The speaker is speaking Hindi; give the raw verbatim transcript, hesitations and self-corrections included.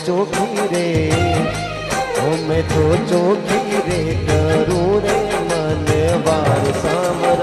चोखी रे, ओ मैं तो चोखी रे करूँ रे मन वार सामरा।